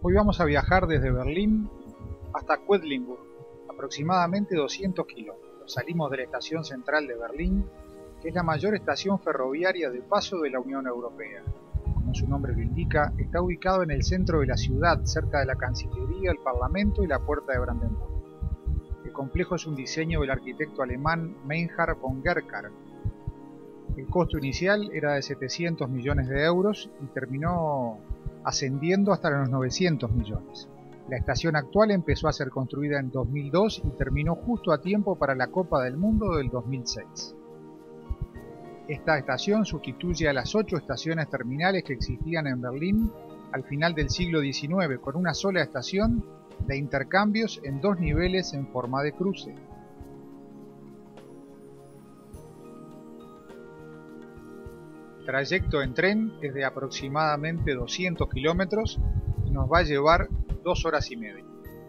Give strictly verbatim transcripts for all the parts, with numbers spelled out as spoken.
Hoy vamos a viajar desde Berlín hasta Quedlinburg, aproximadamente doscientos kilómetros. Salimos de la estación central de Berlín, que es la mayor estación ferroviaria de paso de la Unión Europea. Como su nombre lo indica, está ubicado en el centro de la ciudad, cerca de la Cancillería, el Parlamento y la Puerta de Brandenburg. El complejo es un diseño del arquitecto alemán Meinhard von Gercard. El costo inicial era de setecientos millones de euros y terminó ascendiendo hasta los novecientos millones. La estación actual empezó a ser construida en dos mil dos y terminó justo a tiempo para la Copa del Mundo del dos mil seis. Esta estación sustituye a las ocho estaciones terminales que existían en Berlín al final del siglo diecinueve, con una sola estación de intercambios en dos niveles en forma de cruce. El trayecto en tren es de aproximadamente doscientos kilómetros y nos va a llevar dos horas y media.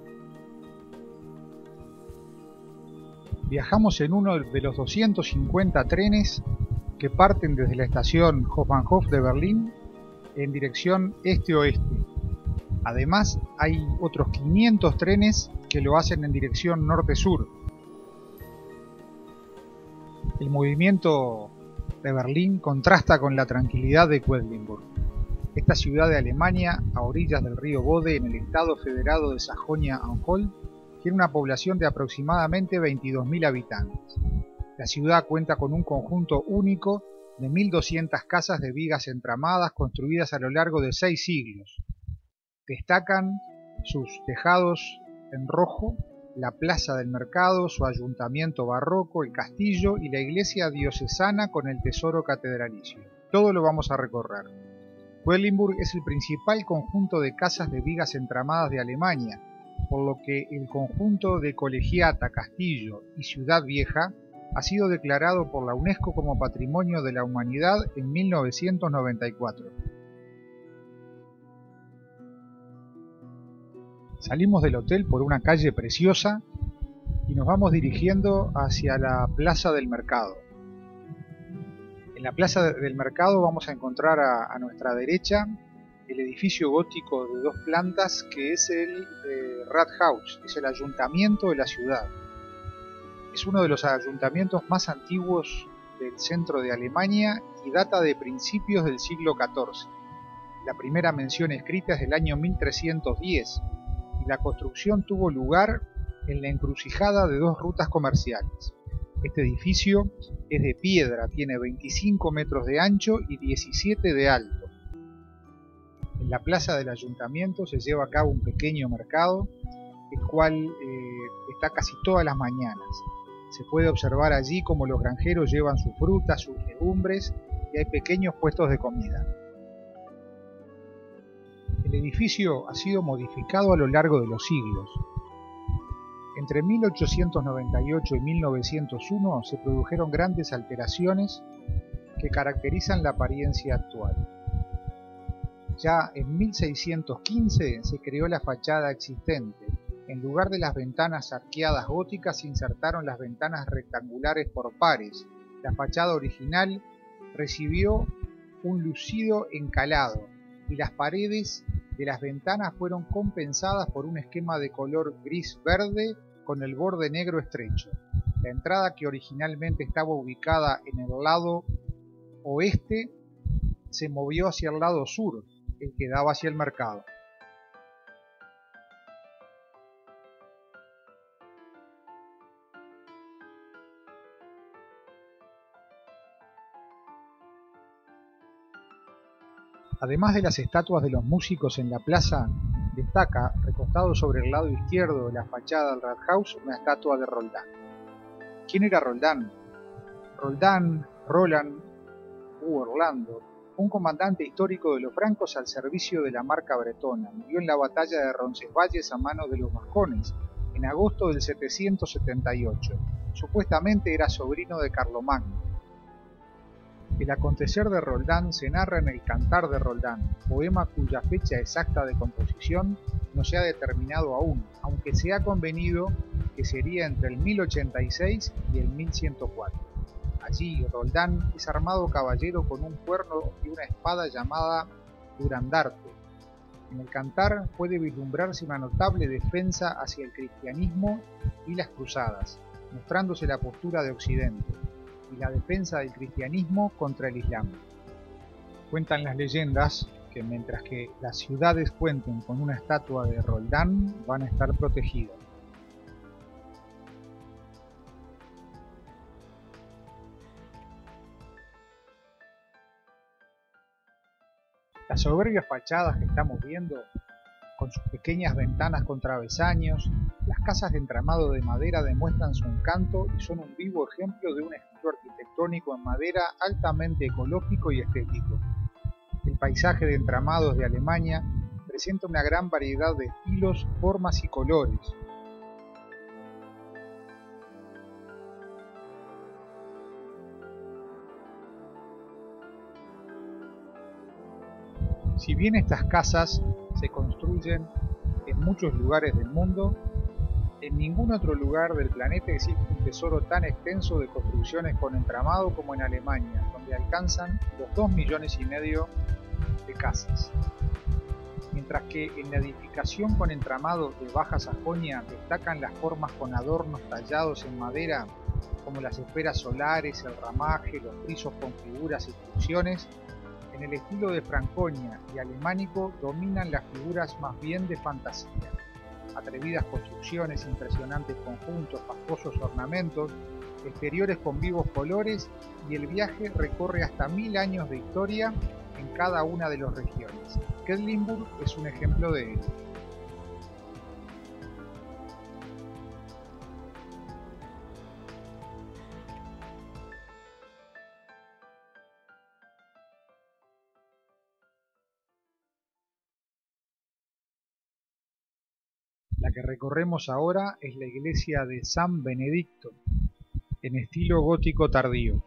Viajamos en uno de los doscientos cincuenta trenes que parten desde la estación Hauptbahnhof de Berlín en dirección este-oeste. Además, hay otros quinientos trenes que lo hacen en dirección norte-sur. El movimiento de Berlín contrasta con la tranquilidad de Quedlinburg. Esta ciudad de Alemania, a orillas del río Bode, en el estado federado de Sajonia-Anhalt, tiene una población de aproximadamente veintidós mil habitantes. La ciudad cuenta con un conjunto único de mil doscientas casas de vigas entramadas construidas a lo largo de seis siglos. Destacan sus tejados en rojo, la plaza del mercado, su ayuntamiento barroco, el castillo y la iglesia diocesana con el tesoro catedralicio. Todo lo vamos a recorrer. Quedlinburg es el principal conjunto de casas de vigas entramadas de Alemania, por lo que el conjunto de Colegiata, Castillo y Ciudad Vieja ha sido declarado por la UNESCO como Patrimonio de la Humanidad en mil novecientos noventa y cuatro. Salimos del hotel por una calle preciosa y nos vamos dirigiendo hacia la Plaza del Mercado. En la Plaza del Mercado vamos a encontrar a, a nuestra derecha el edificio gótico de dos plantas que es el eh, Rathaus, es el ayuntamiento de la ciudad. Es uno de los ayuntamientos más antiguos del centro de Alemania y data de principios del siglo catorce. La primera mención escrita es del año mil trescientos diez y la construcción tuvo lugar en la encrucijada de dos rutas comerciales. Este edificio es de piedra, tiene veinticinco metros de ancho y diecisiete de alto. En la plaza del ayuntamiento se lleva a cabo un pequeño mercado, el cual eh, está casi todas las mañanas. Se puede observar allí cómo los granjeros llevan sus frutas, sus legumbres y hay pequeños puestos de comida. El edificio ha sido modificado a lo largo de los siglos. Entre mil ochocientos noventa y ocho y mil novecientos uno se produjeron grandes alteraciones que caracterizan la apariencia actual. Ya en mil seiscientos quince se creó la fachada existente. En lugar de las ventanas arqueadas góticas se insertaron las ventanas rectangulares por pares. La fachada original recibió un lucido encalado y las paredes de las ventanas fueron compensadas por un esquema de color gris-verde con el borde negro estrecho. La entrada, que originalmente estaba ubicada en el lado oeste, se movió hacia el lado sur, el que daba hacia el mercado. Además de las estatuas de los músicos en la plaza, destaca, recostado sobre el lado izquierdo de la fachada del Rathaus, una estatua de Roldán. ¿Quién era Roldán? Roldán, Roland u Orlando, un comandante histórico de los francos al servicio de la marca bretona, murió en la batalla de Roncesvalles a manos de los vascones en agosto del setecientos setenta y ocho. Supuestamente era sobrino de Carlomagno. El acontecer de Roldán se narra en el Cantar de Roldán, poema cuya fecha exacta de composición no se ha determinado aún, aunque se ha convenido que sería entre el mil ochenta y seis y el mil ciento cuatro. Allí Roldán es armado caballero con un cuerno y una espada llamada Durandarte. En el cantar puede vislumbrarse una notable defensa hacia el cristianismo y las cruzadas, mostrándose la postura de Occidente y la defensa del cristianismo contra el Islam. Cuentan las leyendas que mientras que las ciudades cuenten con una estatua de Roldán, van a estar protegidas. Las soberbias fachadas que estamos viendo, con sus pequeñas ventanas con travesaños, las casas de entramado de madera demuestran su encanto y son un vivo ejemplo de un estilo arquitectónico en madera altamente ecológico y estético. El paisaje de entramados de Alemania presenta una gran variedad de estilos, formas y colores. Si bien estas casas se construyen en muchos lugares del mundo, en ningún otro lugar del planeta existe un tesoro tan extenso de construcciones con entramado como en Alemania, donde alcanzan los dos millones y medio de casas. Mientras que en la edificación con entramado de Baja Sajonia destacan las formas con adornos tallados en madera, como las esferas solares, el ramaje, los frisos con figuras y funciones, en el estilo de Franconia y alemánico dominan las figuras más bien de fantasía. Atrevidas construcciones, impresionantes conjuntos, fastuosos ornamentos, exteriores con vivos colores, y el viaje recorre hasta mil años de historia en cada una de las regiones. Quedlinburg es un ejemplo de ello. La que recorremos ahora es la iglesia de San Benedicto, en estilo gótico tardío.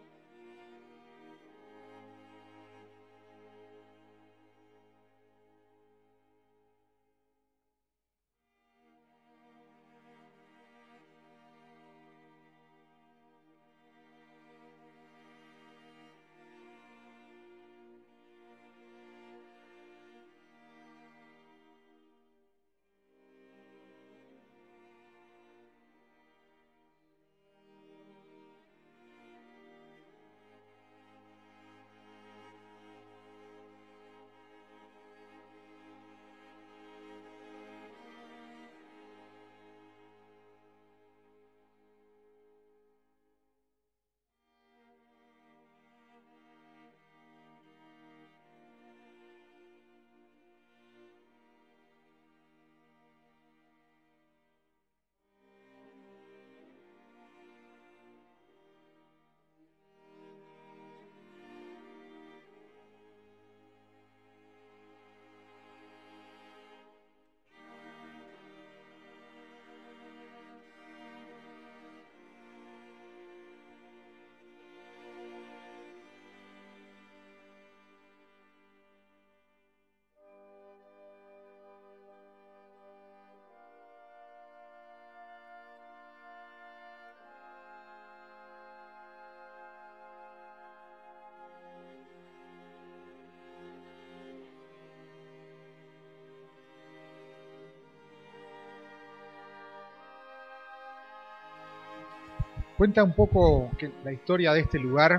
Cuenta un poco que la historia de este lugar,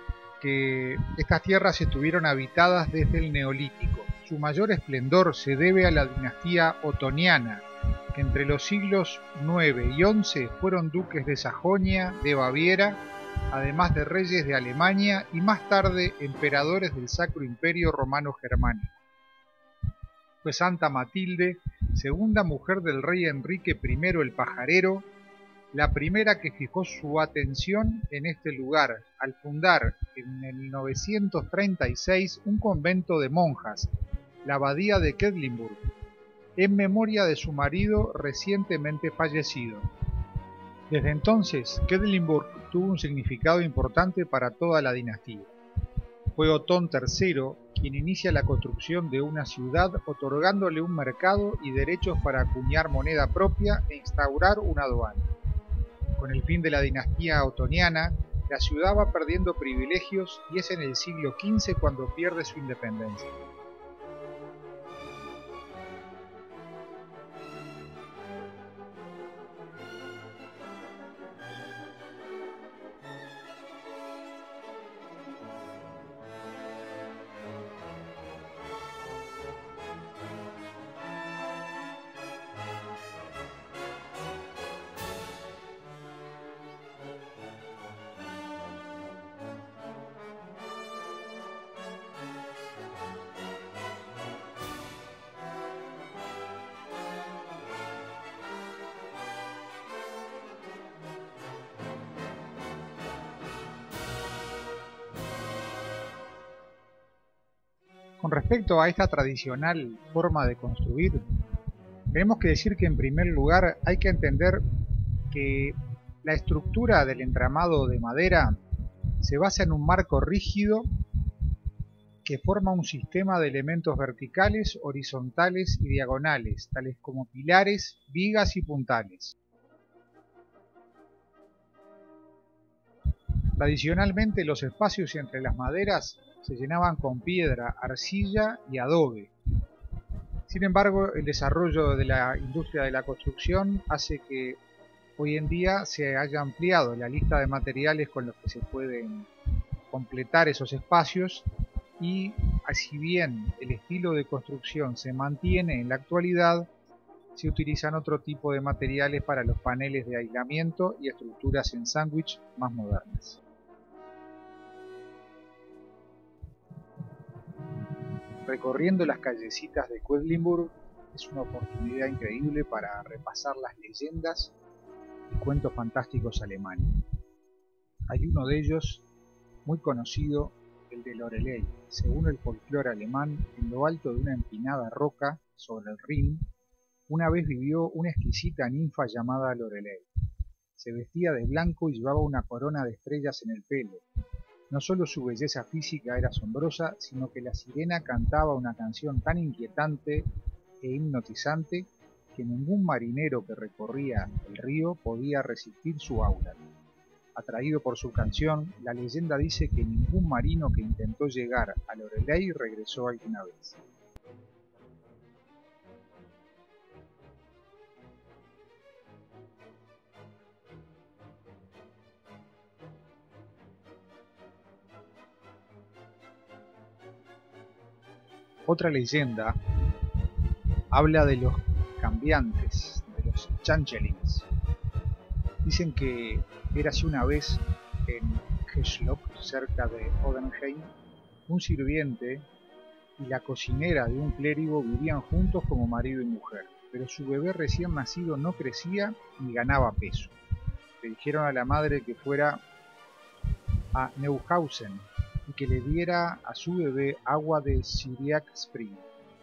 que estas tierras estuvieron habitadas desde el Neolítico. Su mayor esplendor se debe a la dinastía otoniana, que entre los siglos nueve y once fueron duques de Sajonia, de Baviera, además de reyes de Alemania y más tarde emperadores del Sacro Imperio Romano Germánico. Fue Santa Matilde, segunda mujer del rey Enrique primero el Pajarero, la primera que fijó su atención en este lugar, al fundar en el novecientos treinta y seis un convento de monjas, la abadía de Quedlinburg, en memoria de su marido recientemente fallecido. Desde entonces, Quedlinburg tuvo un significado importante para toda la dinastía. Fue Otón tercero quien inicia la construcción de una ciudad otorgándole un mercado y derechos para acuñar moneda propia e instaurar una aduana. Con el fin de la dinastía otoniana, la ciudad va perdiendo privilegios y es en el siglo quince cuando pierde su independencia. Con respecto a esta tradicional forma de construir, tenemos que decir que en primer lugar hay que entender que la estructura del entramado de madera se basa en un marco rígido que forma un sistema de elementos verticales, horizontales y diagonales, tales como pilares, vigas y puntales. Tradicionalmente los espacios entre las maderas se llenaban con piedra, arcilla y adobe. Sin embargo, el desarrollo de la industria de la construcción hace que hoy en día se haya ampliado la lista de materiales con los que se pueden completar esos espacios y, si bien el estilo de construcción se mantiene en la actualidad, se utilizan otro tipo de materiales para los paneles de aislamiento y estructuras en sándwich más modernas. Recorriendo las callecitas de Quedlinburg es una oportunidad increíble para repasar las leyendas y cuentos fantásticos alemanes. Hay uno de ellos muy conocido, el de Loreley. Según el folclore alemán, en lo alto de una empinada roca sobre el Rin, una vez vivió una exquisita ninfa llamada Loreley. Se vestía de blanco y llevaba una corona de estrellas en el pelo. No solo su belleza física era asombrosa, sino que la sirena cantaba una canción tan inquietante e hipnotizante que ningún marinero que recorría el río podía resistir su aura. Atraído por su canción, la leyenda dice que ningún marino que intentó llegar a Loreley regresó alguna vez. Otra leyenda habla de los cambiantes, de los Changelings. Dicen que érase una vez en Heslock, cerca de Odenheim, un sirviente y la cocinera de un clérigo vivían juntos como marido y mujer, pero su bebé recién nacido no crecía ni ganaba peso. Le dijeron a la madre que fuera a Neuhausen y que le diera a su bebé agua de Syriac Spring.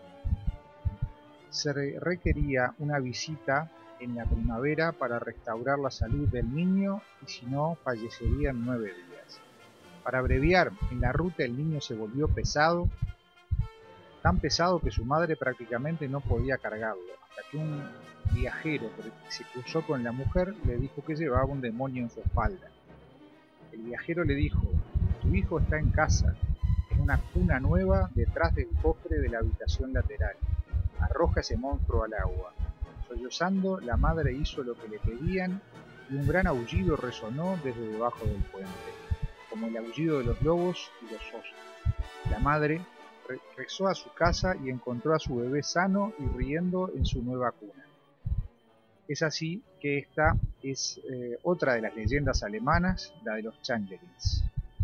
Se requería una visita en la primavera para restaurar la salud del niño y si no, fallecería en nueve días. Para abreviar, en la ruta el niño se volvió pesado, tan pesado que su madre prácticamente no podía cargarlo, hasta que un viajero que se cruzó con la mujer le dijo que llevaba un demonio en su espalda. El viajero le dijo: tu hijo está en casa, en una cuna nueva detrás del cofre de la habitación lateral. Arroja ese monstruo al agua. Sollozando, la madre hizo lo que le pedían y un gran aullido resonó desde debajo del puente, como el aullido de los lobos y los osos. La madre regresó a su casa y encontró a su bebé sano y riendo en su nueva cuna. Es así que esta es eh, otra de las leyendas alemanas, la de los Changelings.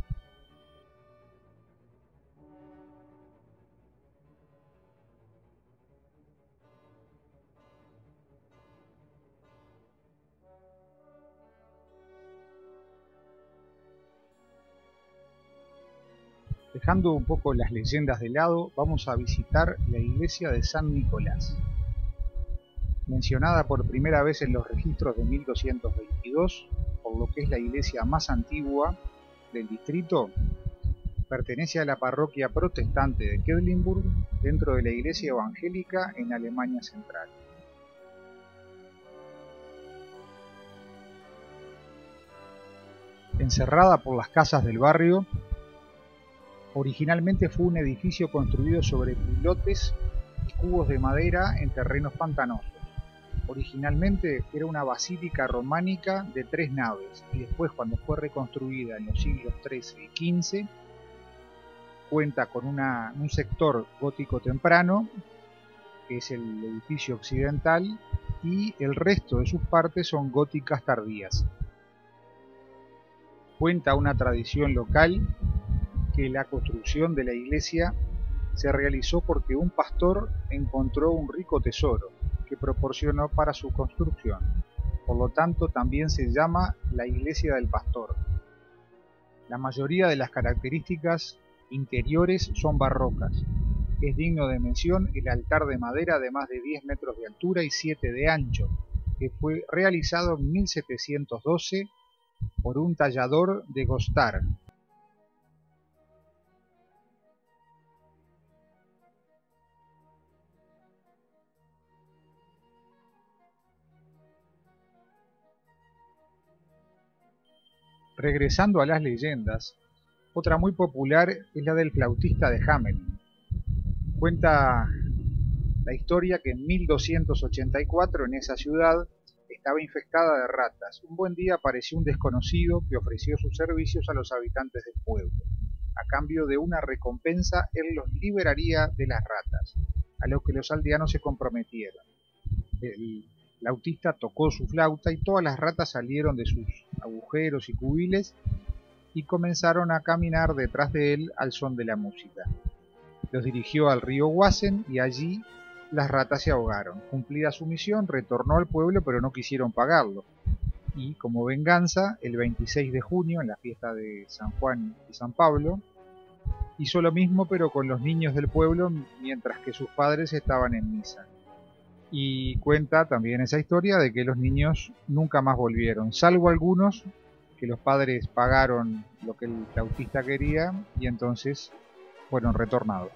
Dejando un poco las leyendas de lado, vamos a visitar la iglesia de San Nicolás. Mencionada por primera vez en los registros de mil doscientos veintidós, por lo que es la iglesia más antigua del distrito, pertenece a la parroquia protestante de Quedlinburg, dentro de la iglesia evangélica en Alemania Central. Encerrada por las casas del barrio, originalmente fue un edificio construido sobre pilotes y cubos de madera en terrenos pantanosos. Originalmente era una basílica románica de tres naves y después, cuando fue reconstruida en los siglos trece y quince, cuenta con una, un sector gótico temprano, que es el edificio occidental, y el resto de sus partes son góticas tardías. Cuenta una tradición local que la construcción de la iglesia se realizó porque un pastor encontró un rico tesoro que proporcionó para su construcción. Por lo tanto, también se llama la iglesia del pastor. La mayoría de las características interiores son barrocas. Es digno de mención el altar de madera de más de diez metros de altura y siete de ancho, que fue realizado en mil setecientos doce por un tallador de Gostar. Regresando a las leyendas, otra muy popular es la del flautista de Hamelin. Cuenta la historia que en mil doscientos ochenta y cuatro en esa ciudad estaba infestada de ratas. Un buen día apareció un desconocido que ofreció sus servicios a los habitantes del pueblo. A cambio de una recompensa, él los liberaría de las ratas, a lo que los aldeanos se comprometieron. El flautista tocó su flauta y todas las ratas salieron de sus agujeros y cubiles y comenzaron a caminar detrás de él al son de la música. Los dirigió al río Wasen y allí las ratas se ahogaron. Cumplida su misión, retornó al pueblo, pero no quisieron pagarlo. Y como venganza, el veintiséis de junio, en la fiesta de San Juan y San Pablo, hizo lo mismo pero con los niños del pueblo mientras que sus padres estaban en misa. Y cuenta también esa historia de que los niños nunca más volvieron, salvo algunos que los padres pagaron lo que el flautista quería y entonces fueron retornados.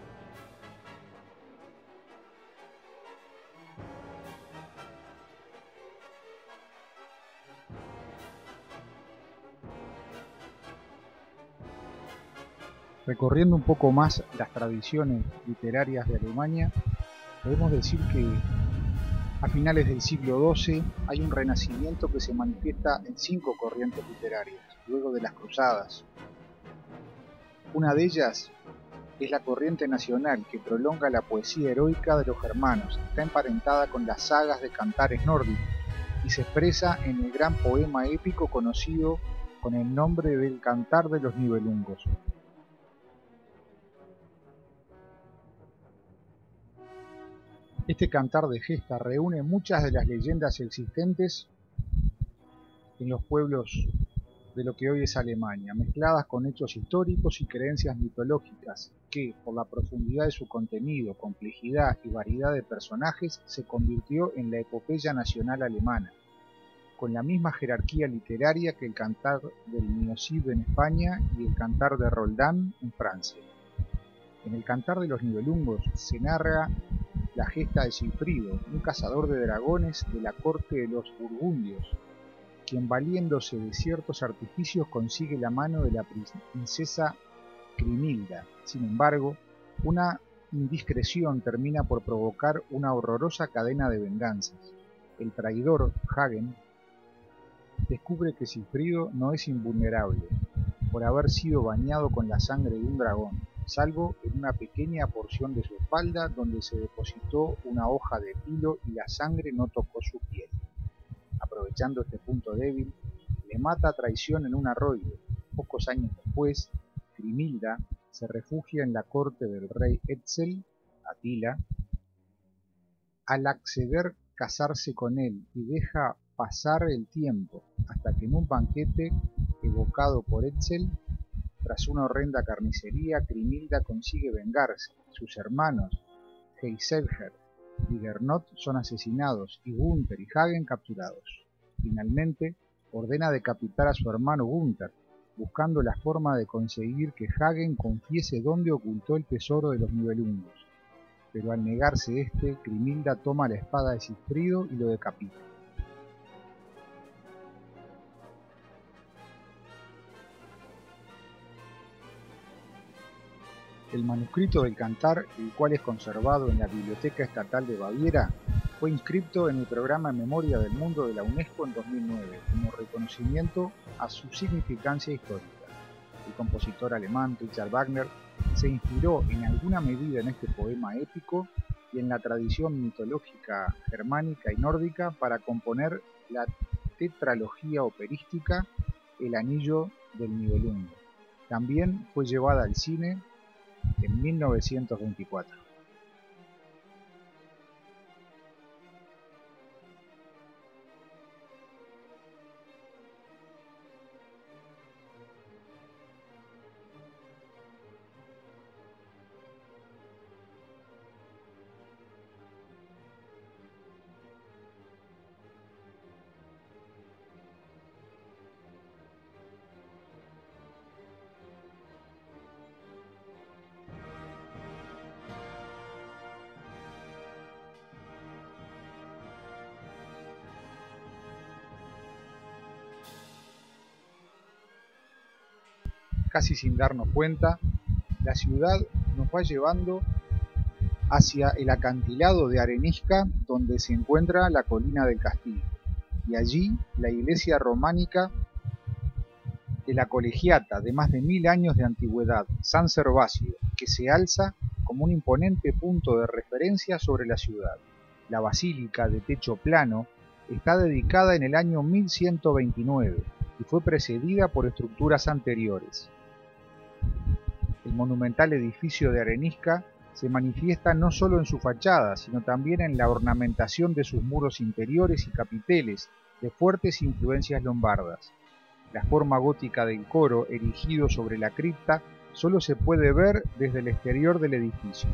Recorriendo un poco más las tradiciones literarias de Alemania, podemos decir que a finales del siglo doce hay un renacimiento que se manifiesta en cinco corrientes literarias, luego de las cruzadas. Una de ellas es la corriente nacional que prolonga la poesía heroica de los germanos, está emparentada con las sagas de cantares nórdicos y se expresa en el gran poema épico conocido con el nombre del Cantar de los Nibelungos. Este cantar de gesta reúne muchas de las leyendas existentes en los pueblos de lo que hoy es Alemania, mezcladas con hechos históricos y creencias mitológicas que, por la profundidad de su contenido, complejidad y variedad de personajes, se convirtió en la epopeya nacional alemana, con la misma jerarquía literaria que el cantar del Nio Cid en España y el cantar de Roldán en Francia. En el cantar de los Nibelungos se narra la gesta de Sigfrido, un cazador de dragones de la corte de los burgundios, quien valiéndose de ciertos artificios consigue la mano de la princesa Crimilda. Sin embargo, una indiscreción termina por provocar una horrorosa cadena de venganzas. El traidor Hagen descubre que Sigfrido no es invulnerable, por haber sido bañado con la sangre de un dragón, salvo en una pequeña porción de su espalda donde se depositó una hoja de pilo y la sangre no tocó su piel. Aprovechando este punto débil, le mata a traición en un arroyo. Pocos años después, Grimilda se refugia en la corte del rey Etzel, Atila, al acceder casarse con él y deja pasar el tiempo hasta que en un banquete evocado por Etzel, tras una horrenda carnicería, Grimilda consigue vengarse. Sus hermanos Heiselher y Gernot son asesinados y Gunther y Hagen capturados. Finalmente, ordena decapitar a su hermano Gunther, buscando la forma de conseguir que Hagen confiese dónde ocultó el tesoro de los Nibelungos. Pero al negarse este, Grimilda toma la espada de Sigfrido y lo decapita. El manuscrito del cantar, el cual es conservado en la Biblioteca Estatal de Baviera, fue inscrito en el programa Memoria del Mundo de la UNESCO en dos mil nueve, como reconocimiento a su significancia histórica. El compositor alemán Richard Wagner se inspiró en alguna medida en este poema épico y en la tradición mitológica germánica y nórdica para componer la tetralogía operística El Anillo del Nibelungo. También fue llevada al cine en mil novecientos veinticuatro. casi sin darnos cuenta, la ciudad nos va llevando hacia el acantilado de arenisca donde se encuentra la colina del castillo, y allí la iglesia románica de la Colegiata, de más de mil años de antigüedad, San Servasio, que se alza como un imponente punto de referencia sobre la ciudad. La basílica, de techo plano, está dedicada en el año mil ciento veintinueve y fue precedida por estructuras anteriores. El monumental edificio de arenisca se manifiesta no solo en su fachada, sino también en la ornamentación de sus muros interiores y capiteles, de fuertes influencias lombardas. La forma gótica del coro, erigido sobre la cripta, solo se puede ver desde el exterior del edificio.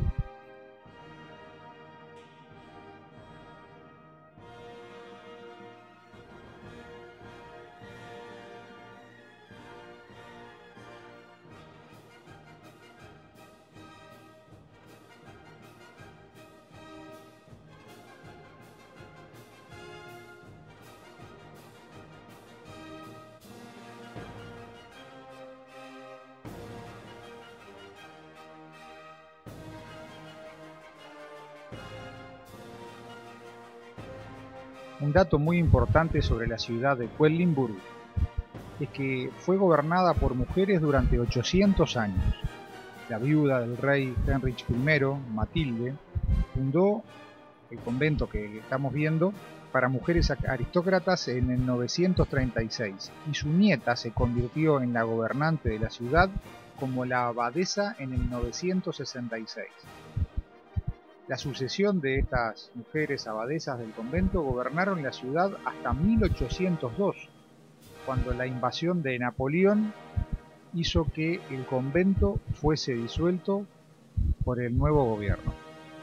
Un dato muy importante sobre la ciudad de Quedlinburg es que fue gobernada por mujeres durante ochocientos años. La viuda del rey Heinrich primero, Matilde, fundó el convento que estamos viendo para mujeres aristócratas en el novecientos treinta y seis, y su nieta se convirtió en la gobernante de la ciudad como la abadesa en el novecientos sesenta y seis. La sucesión de estas mujeres abadesas del convento gobernaron la ciudad hasta mil ochocientos dos, cuando la invasión de Napoleón hizo que el convento fuese disuelto por el nuevo gobierno.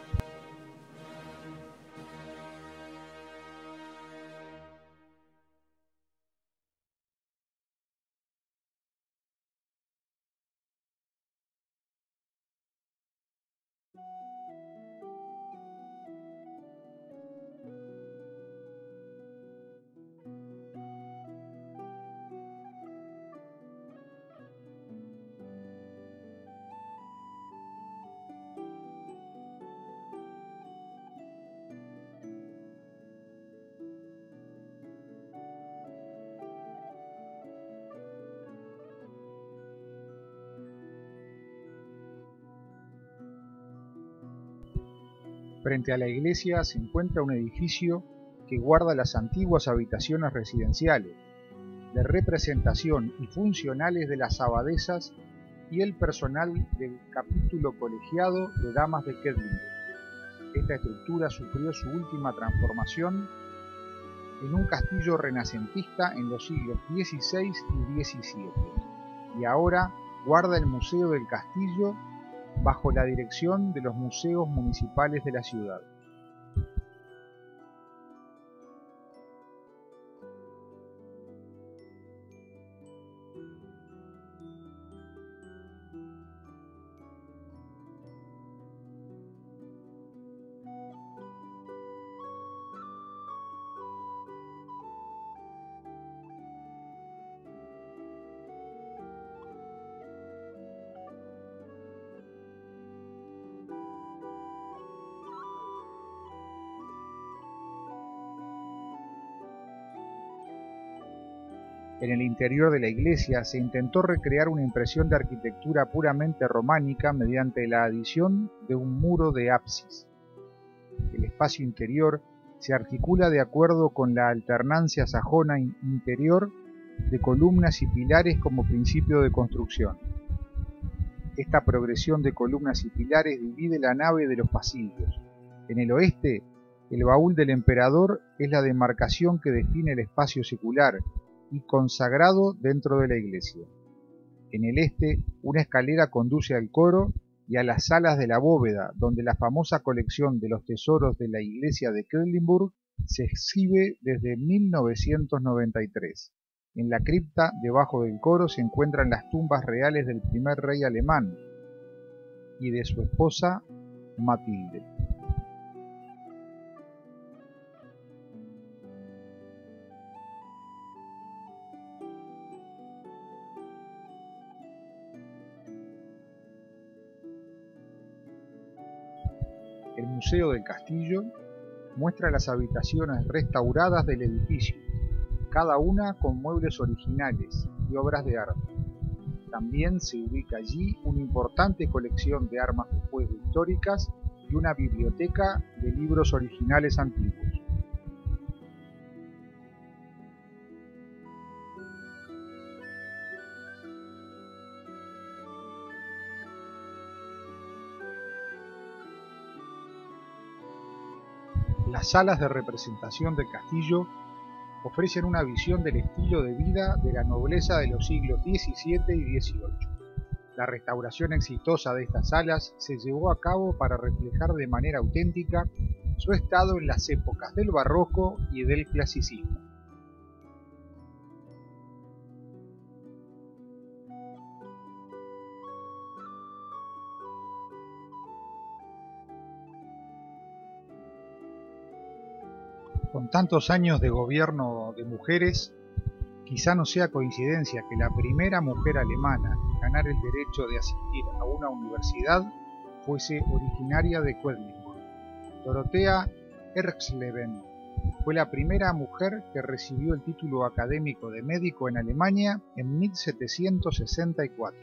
Frente a la iglesia se encuentra un edificio que guarda las antiguas habitaciones residenciales, de representación y funcionales de las abadesas y el personal del capítulo colegiado de damas de Quedlinburg. Esta estructura sufrió su última transformación en un castillo renacentista en los siglos dieciséis y diecisiete, y ahora guarda el Museo del Castillo bajo la dirección de los museos municipales de la ciudad. En el interior de la iglesia se intentó recrear una impresión de arquitectura puramente románica mediante la adición de un muro de ábsis. El espacio interior se articula de acuerdo con la alternancia sajona interior de columnas y pilares como principio de construcción. Esta progresión de columnas y pilares divide la nave de los pasillos. En el oeste, el baúl del emperador es la demarcación que define el espacio secular y consagrado dentro de la iglesia. En el este, una escalera conduce al coro y a las salas de la bóveda, donde la famosa colección de los tesoros de la iglesia de Quedlinburg se exhibe desde mil novecientos noventa y tres. En la cripta, debajo del coro, se encuentran las tumbas reales del primer rey alemán y de su esposa Matilde. Museo del Castillo muestra las habitaciones restauradas del edificio, cada una con muebles originales y obras de arte. También se ubica allí una importante colección de armas de fuego históricas y una biblioteca de libros originales antiguos. Las salas de representación del castillo ofrecen una visión del estilo de vida de la nobleza de los siglos diecisiete y dieciocho. La restauración exitosa de estas salas se llevó a cabo para reflejar de manera auténtica su estado en las épocas del barroco y del clasicismo. Con tantos años de gobierno de mujeres, quizá no sea coincidencia que la primera mujer alemana en ganar el derecho de asistir a una universidad fuese originaria de Quedlinburg. Dorothea Erxleben fue la primera mujer que recibió el título académico de médico en Alemania en mil setecientos sesenta y cuatro.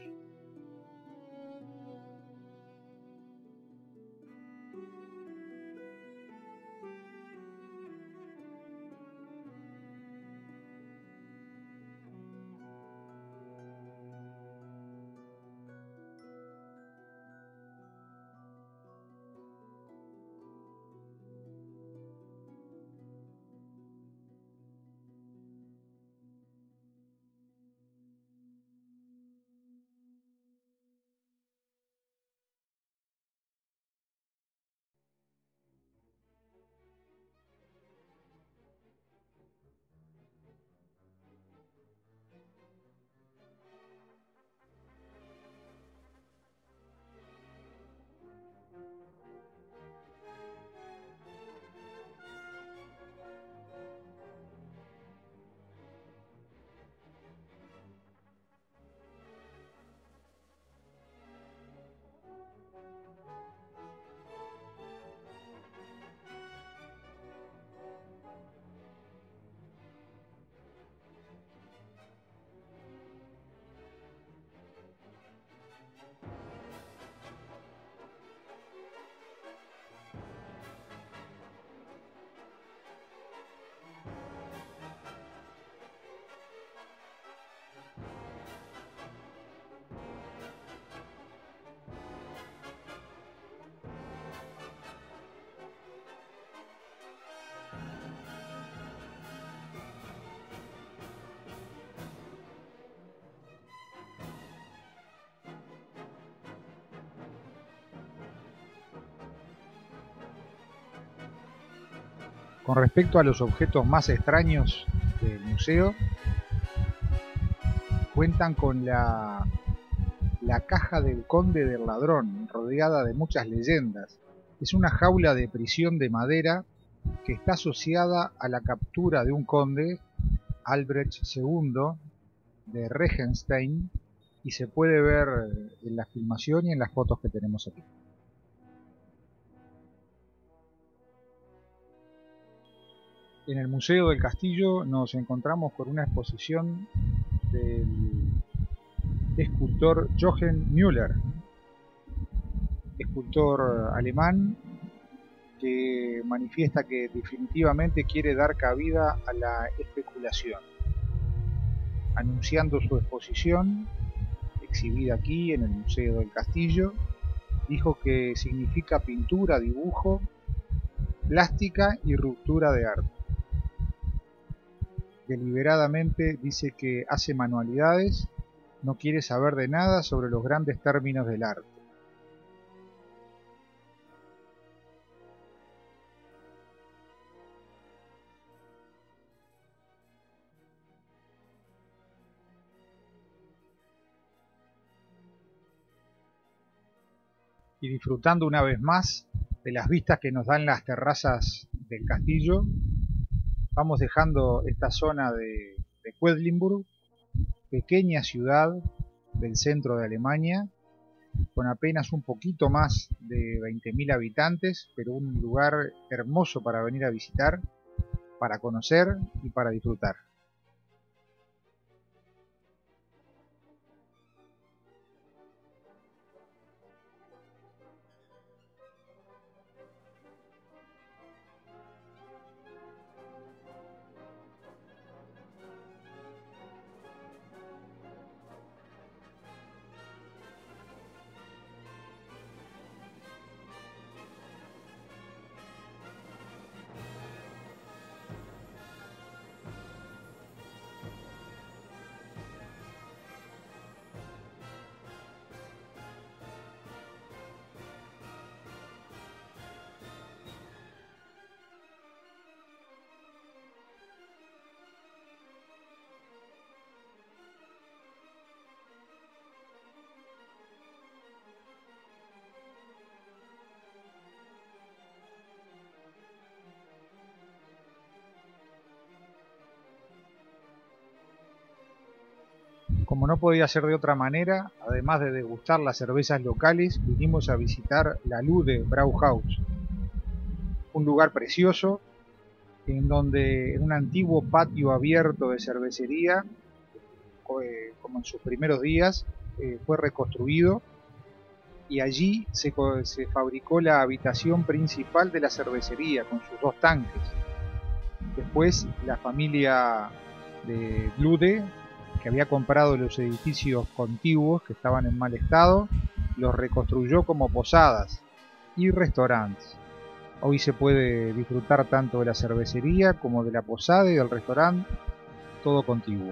Con respecto a los objetos más extraños del museo, cuentan con la, la caja del conde del ladrón, rodeada de muchas leyendas. Es una jaula de prisión de madera que está asociada a la captura de un conde, Albrecht segundo, de Regenstein, y se puede ver en la filmación y en las fotos que tenemos aquí. En el Museo del Castillo nos encontramos con una exposición del escultor Johann Müller, escultor alemán que manifiesta que definitivamente quiere dar cabida a la especulación. Anunciando su exposición, exhibida aquí en el Museo del Castillo, dijo que significa pintura, dibujo, plástica y ruptura de arte. Deliberadamente dice que hace manualidades, no quiere saber de nada sobre los grandes términos del arte. Y disfrutando una vez más de las vistas que nos dan las terrazas del castillo, vamos dejando esta zona de, de Quedlinburg, pequeña ciudad del centro de Alemania, con apenas un poquito más de veinte mil habitantes, pero un lugar hermoso para venir a visitar, para conocer y para disfrutar. Como no podía ser de otra manera, además de degustar las cervezas locales, vinimos a visitar la Lude Brauhaus, un lugar precioso en donde en un antiguo patio abierto de cervecería, eh, como en sus primeros días, eh, fue reconstruido y allí se, se fabricó la habitación principal de la cervecería con sus dos tanques. Después la familia de Lude, que había comprado los edificios contiguos que estaban en mal estado, los reconstruyó como posadas y restaurantes. Hoy se puede disfrutar tanto de la cervecería como de la posada y del restaurante, todo contiguo.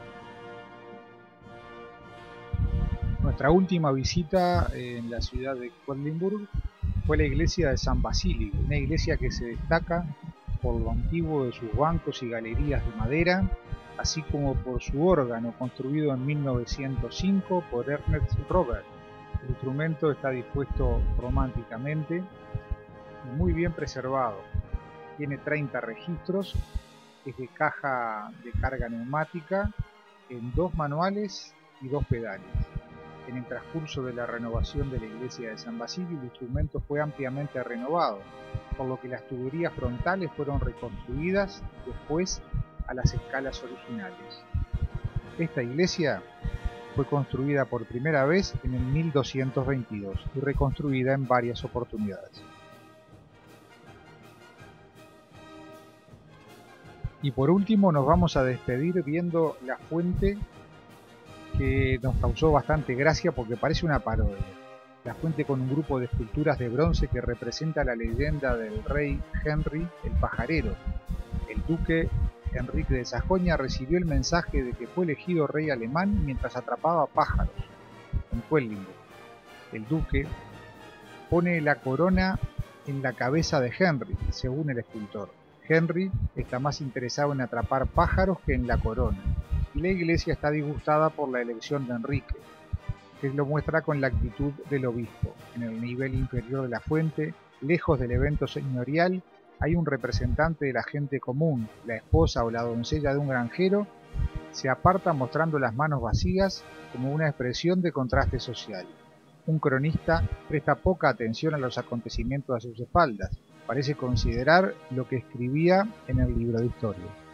Nuestra última visita en la ciudad de Quedlinburg fue la iglesia de San Basilio, una iglesia que se destaca por lo antiguo de sus bancos y galerías de madera, así como por su órgano construido en mil novecientos cinco por Ernest Robert. El instrumento está dispuesto románticamente y muy bien preservado. Tiene treinta registros, es de caja de carga neumática, en dos manuales y dos pedales. En el transcurso de la renovación de la iglesia de San Basilio, el instrumento fue ampliamente renovado, por lo que las tuberías frontales fueron reconstruidas después a las escalas originales. Esta iglesia fue construida por primera vez en el mil doscientos veintidós y reconstruida en varias oportunidades. Y por último nos vamos a despedir viendo la fuente que nos causó bastante gracia porque parece una parodia. La fuente con un grupo de esculturas de bronce que representa la leyenda del rey Henry el Pajarero. El duque Enrique de Sajonia recibió el mensaje de que fue elegido rey alemán mientras atrapaba pájaros en Quedlinburg. El duque pone la corona en la cabeza de Henry, según el escultor. Henry está más interesado en atrapar pájaros que en la corona, y la iglesia está disgustada por la elección de Enrique, que lo muestra con la actitud del obispo. En el nivel inferior de la fuente, lejos del evento señorial, hay un representante de la gente común, la esposa o la doncella de un granjero, se aparta mostrando las manos vacías como una expresión de contraste social. Un cronista presta poca atención a los acontecimientos a sus espaldas, parece considerar lo que escribía en el libro de historia.